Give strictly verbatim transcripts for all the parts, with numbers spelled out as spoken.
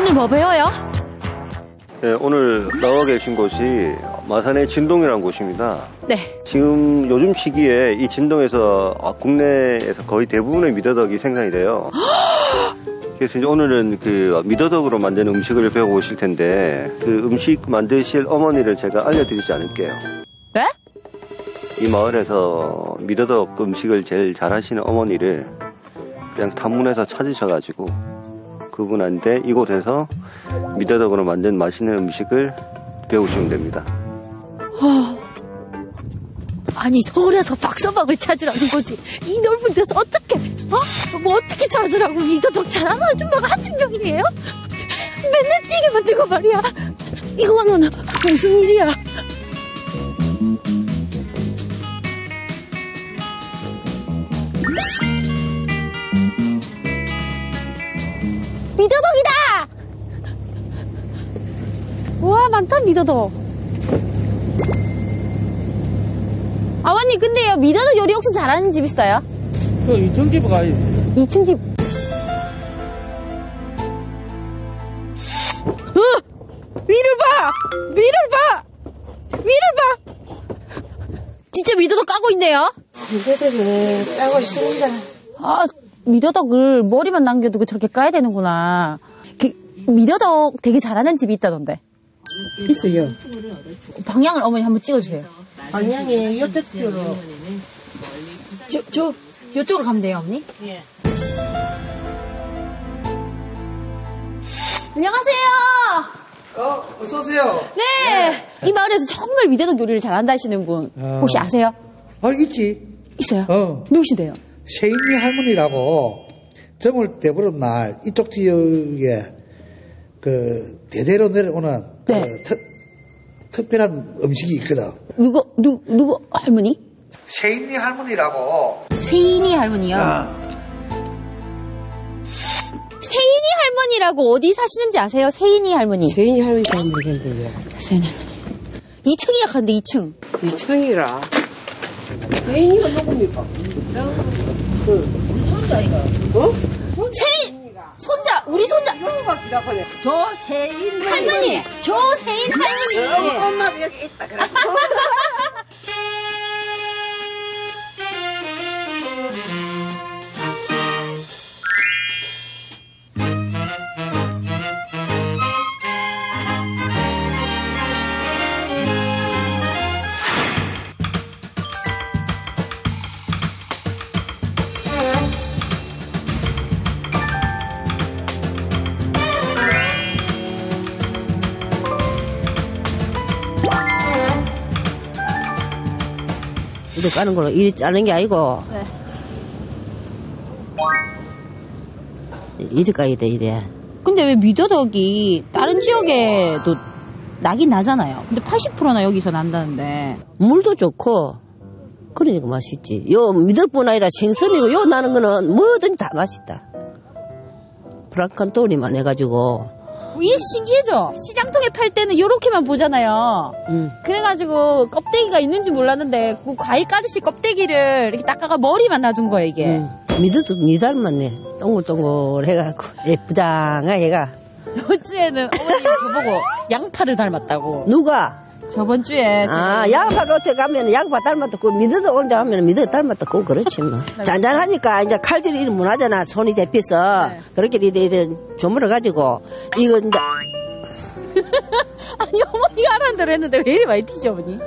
오늘 뭐 배워요? 네, 오늘 나와 계신 곳이 마산의 진동이라는 곳입니다. 네. 지금 요즘 시기에 이 진동에서 국내에서 거의 대부분의 미더덕이 생산이 돼요. 그래서 이제 오늘은 그 미더덕으로 만든 음식을 배워보실 텐데 그 음식 만드실 어머니를 제가 알려드리지 않을게요. 네? 이 마을에서 미더덕 음식을 제일 잘하시는 어머니를 그냥 탐문해서 찾으셔가지고 그분한테 이곳에서 미더덕으로 만든 맛있는 음식을 배우시면 됩니다. 어... 아니 서울에서 박서방을 찾으라는 거지. 이 넓은 데서 어떻게 어? 뭐 어떻게 찾으라고. 미더덕 잘하는 아줌마가 한두 명이에요? 맨날 뛰게 만들고 말이야. 이거는 무슨 일이야. 미더덕이다! 우와, 많다, 미더덕. 아버님, 근데요, 미더덕 요리 혹시 잘하는 집 있어요? 그 이 층 집에 가야지. 이 층 집. 어! 위를 봐! 위를 봐! 위를 봐! 진짜 미더덕 까고 있네요? 미더덕을 까고 있습니다. 아, 미더덕을 머리만 남겨두고 저렇게 까야 되는구나. 그, 미더덕 되게 잘하는 집이 있다던데. 있어요. 방향을 어머니 한번 찍어주세요. 방향이 이쪽으로. 저, 저, 이쪽으로 가면 돼요, 어머니? 예. 안녕하세요! 어, 어서오세요. 네! 이 마을에서 정말 미더덕 요리를 잘한다 하시는 분, 어. 혹시 아세요? 아, 있지. 있어요? 어. 누구신데요? 세인이 할머니라고 정을 대부른 날 이쪽 지역에 그 대대로 내려오는 네. 그 특, 특별한 음식이 있거든. 누구, 누, 누구, 할머니? 세인이 할머니라고. 세인이 할머니요? 아. 세인이 할머니라고 어디 사시는지 아세요? 세인이 할머니. 세인이 할머니 사는 데인데요. 세인이 할머니. 이 층이라 하는데 이 층. 이 층이라. 세인이가 누굽니까? 그, 손자이가. 어? 세인! 손자! 우리 손자! 누가 기다거네. 저 세인 할머니! 저 세인 할머니! 어, 엄마도 여기 있다. 그래. 이렇게 까는 걸로 이리 짜는 게 아니고. 네. 이리 까야 돼, 이래. 근데 왜 미더덕이 다른 지역에도 나긴 나잖아요. 근데 팔십 퍼센트나 여기서 난다는데. 물도 좋고, 그러니까 맛있지. 요 미더뿐 아니라 생선이고, 요 나는 거는 뭐든 다 맛있다. 브라칸 또리만 해가지고. 이게 신기해져. 시장통에 팔 때는 요렇게만 보잖아요. 음. 그래가지고 껍데기가 있는지 몰랐는데 그 과일 까듯이 껍데기를 이렇게 닦아가 머리만 놔둔 거예요, 이게. 음. 미더도 니 닮았네. 동글동글 해갖고, 예쁘장아, 얘가. 저번 주에는 어머님 저보고 양파를 닮았다고. 누가? 저번 주에. 아, 양파 로테 가면 양파 닮았다고, 미더도 온다 하면 미더 닮았다고, 그렇지, 뭐. 잔잔하니까, 이제 칼질이 이리 무나잖아, 손이 잡혀서. 네. 그렇게 이래, 이래, 조물어가지고, 이거, 이제. 아니, 어머니가 하라는 대로 했는데 왜 이리 많이 튀죠, 어머니?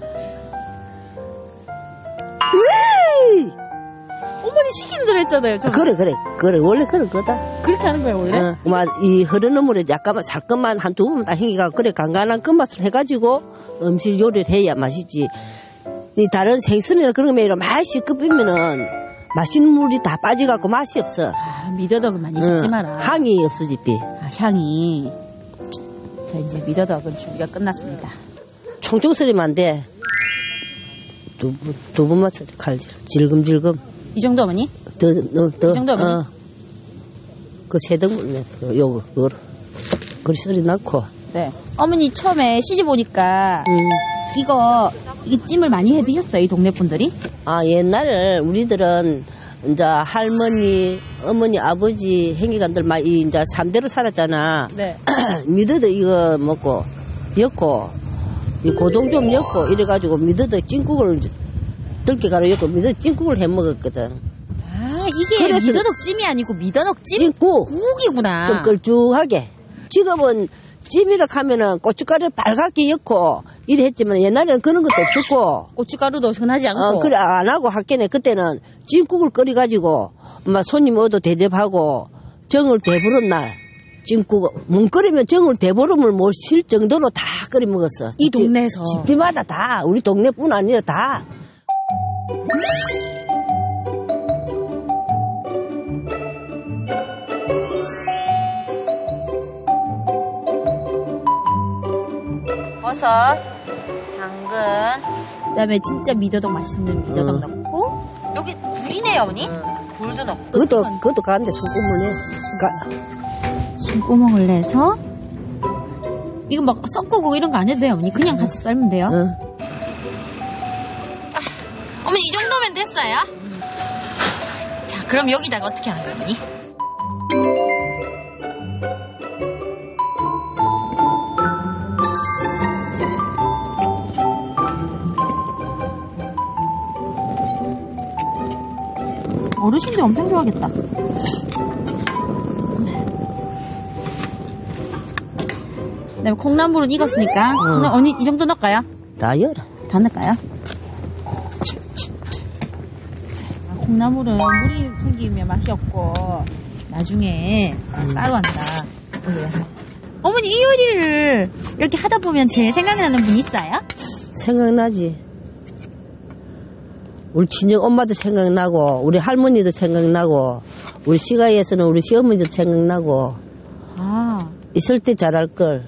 으이! 어머니 시키는 대로 했잖아요, 저. 아, 그래, 그래, 그래, 원래 그런 거다. 그렇게 하는 거예요, 원래? 어, 막, 이 흐르는 물에 약간만 살 것만 한 두 번만 딱 행기가, 그래, 간간한 끝맛을 해가지고, 음식 요리를 해야 맛있지. 이 다른 생선이나 그런 거 맛이 급이면은, 맛있는 물이 다 빠져갖고 맛이 없어. 아, 미더덕은 많이 씹지 응, 마라. 향이 없어지피. 아, 향이. 자, 이제 미더덕은 준비가 끝났습니다. 총총 썰이면 안 돼. 두, 번- 두 번만 썰, 칼질. 질금질금. 이 정도, 어머니? 더, 더, 더. 이 정도 어머니? 어. 그 세덩굴, 요거, 요거. 그리 썰이 넣고. 네. 어머니 처음에 시집 오니까 음. 이거 이 찜을 많이 해 드셨어요, 이 동네 분들이? 아, 옛날에 우리들은 이제 할머니, 어머니, 아버지, 행기관들 막 이제 삼 대로 살았잖아. 네. 미더덕 이거 먹고, 엮고, 이 고동 좀 엮고, 이래가지고 미더덕 찐국을 들깨 가루 엮고 미더덕 찐국을 해 먹었거든. 아, 이게 미더덕찜이 아니고 미더덕찜? 찐국. 국이구나. 좀 걸쭉하게. 지금은 찜이라 하면은 고춧가루를 빨갛게 엮고 이래 했지만 옛날에는 그런 것도 없었고. 고춧가루도 흔하지 않고. 어, 그래, 안 하고 학교에 그때는 찜국을 끓여가지고, 막 손님 오도 대접하고, 정을 대부른 날, 찜국, 문 끓이면 정을 대보름을 못 쉴 정도로 다 끓여 먹었어. 이 동네에서. 집집마다 다, 우리 동네뿐 아니라 다. 버섯, 당근, 그다음에 진짜 미더덕 맛있는 미더덕 응. 넣고 여기 굴이네요, 어머니. 굴도 넣고. 그것도, 그것도 가는데 손꼽을 내. 가, 숨구멍을 내서 이거 막 섞고 이런 거 안 해도 돼요, 어머니. 그냥 같이 썰면 돼요. 응. 아, 어머니 이 정도면 됐어요? 자, 그럼 여기다가 어떻게 하는 거예요, 어머니? 어르신들 엄청 좋아하겠다. 그다음에 콩나물은 익었으니까 응. 콩나- 언니 이 정도 넣을까요? 다 열어. 다 넣을까요? 콩나물은 물이 생기면 맛이 없고 나중에 따로 한다. 어머니 이 요리를 이렇게 하다 보면 제일 생각이 나는 분 있어요? 생각나지. 우리 친정 엄마도 생각나고, 우리 할머니도 생각나고, 우리 시가에서는 우리 시어머니도 생각나고, 아, 있을 때 잘할걸.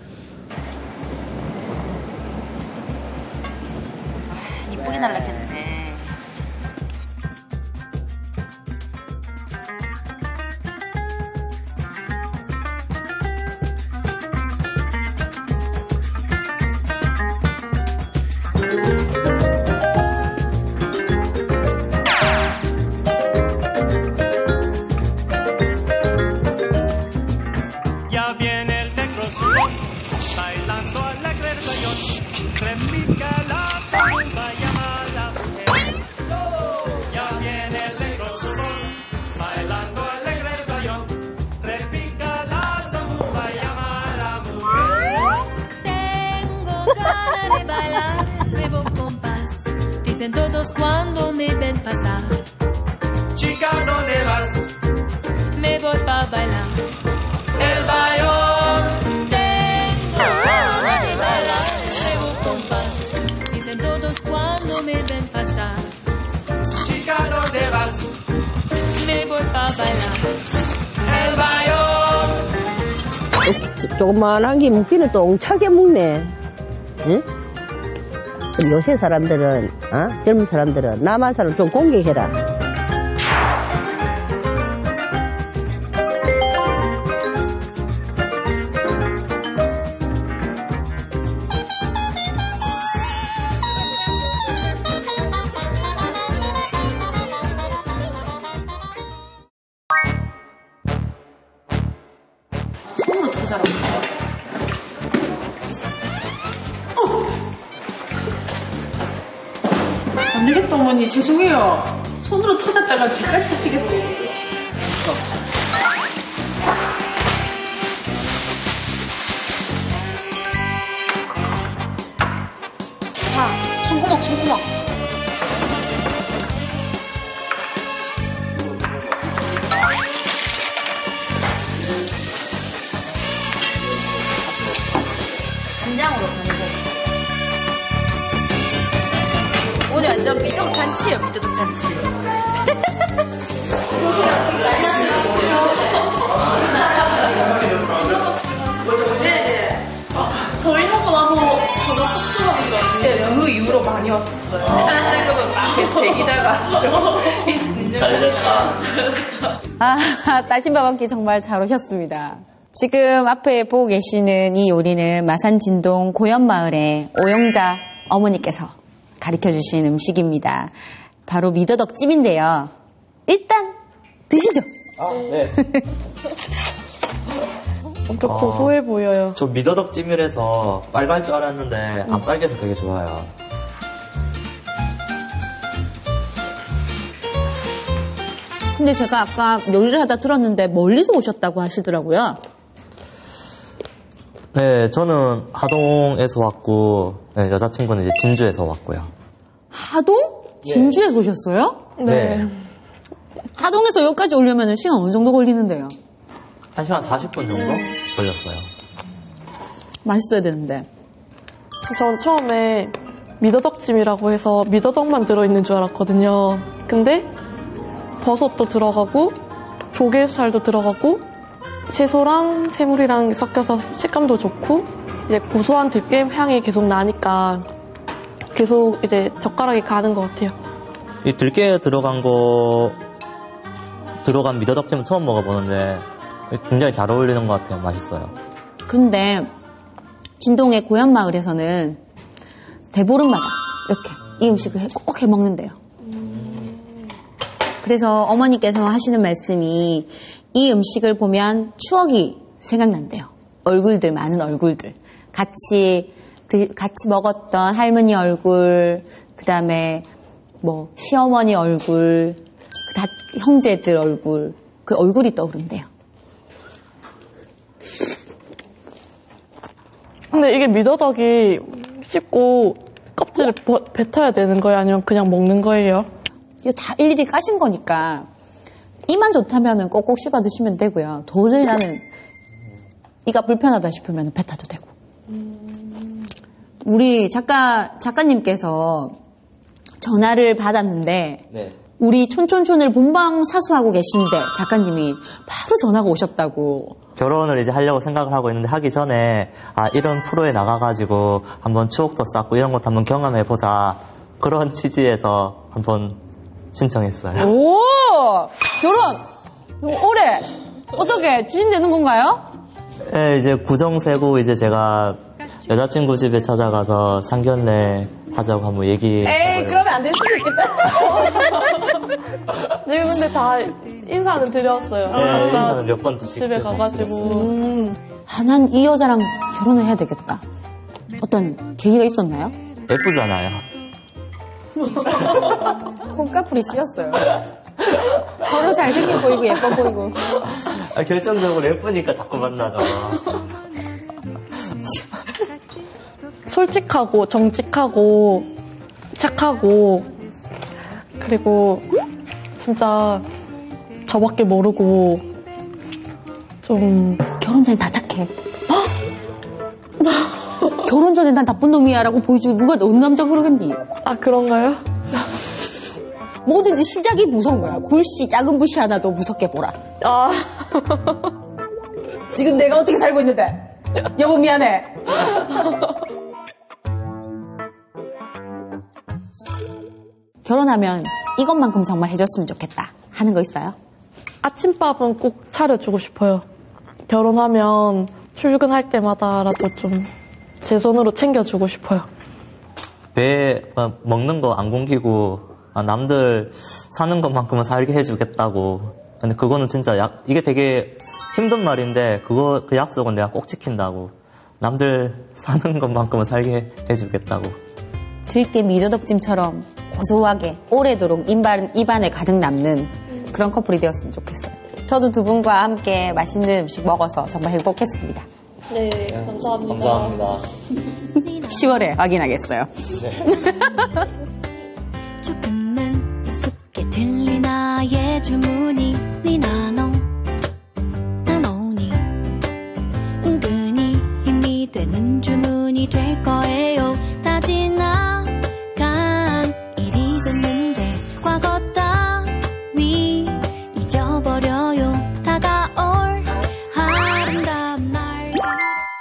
이쁘게 날라겠네. Ya viene el negro Simón, bailando alegre el cañón, repica la segunda llama a la mujer. Ya viene el negro Simón, bailando alegre el cañón, repica la segunda llama a la mujer. Tengo ganas de bailar nuevo compás. Dicen todos cuando me ven pasar. Chica, ¿dónde vas? Me voy pa' bailar. El bayón. Tengo ganas de bailar nuevo compás. Dicen todos cuando me ven pasar. Chica, ¿dónde vas? Me voy pa' bailar. El bayón. 조- 조그만한 게 먹기는 또 옹차게 먹네. 응? 그럼 요새 사람들은, 어? 젊은 사람들은, 남한 사람 좀 공격해라. 안 되겠다, 어머니. 죄송해요. 손으로 터졌다가 제까지 다치겠어요. 자, 손구멍, 손구멍. 간장으로 담고. 오늘 완전 미더덕 잔치예요, 미더덕 잔치. 네네. 저희 하고 나서 저도 섭섭한 줄 알았는데 그 이후로 많이 왔었어요. 지금은 막 대기다가 잘됐다. 아, 따신밥 함께 정말 잘 오셨습니다. 지금 앞에 보고 계시는 이 요리는 마산 진동 고연마을의 오영자 어머니께서 가르쳐 주신 음식입니다. 바로 미더덕찜인데요. 일단 드시죠. 아, 네. 엄청 고소해 보여요. 저 미더덕 찜이라서 빨갈 줄 알았는데 안 빨개서 되게 좋아요. 근데 제가 아까 요리를 하다 들었는데 멀리서 오셨다고 하시더라고요. 네, 저는 하동에서 왔고 네, 여자친구는 이제 진주에서 왔고요. 하동? 진주에서 오셨어요? 네. 하동에서 여기까지 오려면 시간 어느 정도 걸리는데요? 한 시간 사십 분 정도 걸렸어요. 맛있어야 되는데. 전 처음에 미더덕찜이라고 해서 미더덕만 들어있는 줄 알았거든요. 근데 버섯도 들어가고 조개살도 들어가고 채소랑 새물이랑 섞여서 식감도 좋고 이제 고소한 들깨 향이 계속 나니까 계속 이제 젓가락이 가는 것 같아요. 이 들깨 들어간 거 들어간 미더덕찜은 처음 먹어보는데 굉장히 잘 어울리는 것 같아요. 맛있어요. 근데 진동의 고향마을에서는 대보름마다 이렇게 이 음식을 꼭 해먹는데요. 그래서 어머니께서 하시는 말씀이 이 음식을 보면 추억이 생각난대요. 얼굴들, 많은 얼굴들. 같이, 같이 먹었던 할머니 얼굴, 그 다음에 뭐 시어머니 얼굴, 다 형제들 얼굴, 그 얼굴이 떠오른대요. 근데 이게 미더덕이 씹고 껍질을 버, 뱉어야 되는 거예요? 아니면 그냥 먹는 거예요? 이거 다 일일이 까신 거니까 이만 좋다면 꼭꼭 씹어 드시면 되고요. 도저히 나는 이가 불편하다 싶으면 뱉어도 되고. 우리 작가, 작가님께서 전화를 받았는데 네. 우리 촌촌촌을 본방 사수하고 계신데 작가님이 바로 전화가 오셨다고. 결혼을 이제 하려고 생각을 하고 있는데 하기 전에 아 이런 프로에 나가가지고 한번 추억도 쌓고 이런 것도 한번 경험해보자 그런 취지에서 한번 신청했어요. 오! 결혼! 올해! 어떻게 추진되는 건가요? 네, 이제 구정 세고 이제 제가 여자친구 집에 찾아가서 상견례 하자고 한번 얘기. 에이, 그러면 안 될 수도 있겠다. 지금 근데 다 인사는 드렸어요. 네, 인사는 몇 번 집에 가가지고. 음, 아, 난 이 여자랑 결혼을 해야 되겠다. 어떤 계기가 있었나요? 예쁘잖아요. 콩깍풀이 씌었어요. 서로 잘생겨 보이고 예뻐 보이고. 아, 결정적으로 예쁘니까 자꾸 만나죠. 솔직하고 정직하고 착하고 그리고 진짜 저밖에 모르고 좀 결혼 전에 다 착해. 결혼 전에 난 나쁜 놈이야 라고 보여주고 누가 어느 남자 그러겠니? 아 그런가요? 뭐든지 시작이 무서운 거야. 불씨 작은 불씨 하나도 무섭게 보라. 아 지금 내가 어떻게 살고 있는데 여보 미안해. 결혼하면 이것만큼 정말 해줬으면 좋겠다 하는 거 있어요? 아침밥은 꼭 차려주고 싶어요. 결혼하면 출근할 때마다라도 좀 제 손으로 챙겨주고 싶어요. 배 어, 먹는 거 안 굶기고 아, 남들 사는 것만큼은 살게 해주겠다고. 근데 그거는 진짜 약, 이게 되게 힘든 말인데 그거 그 약속은 내가 꼭 지킨다고. 남들 사는 것만큼은 살게 해주겠다고. 들깨 미더덕찜처럼 고소하게 오래도록 입안, 입안에 가득 남는 그런 커플이 되었으면 좋겠어요. 저도 두 분과 함께 맛있는 음식 먹어서 정말 행복했습니다. 네, 감사합니다. 감사합니다. 시월에 확인하겠어요. 조금은 우습게 들린 나의 주문이 네 나눠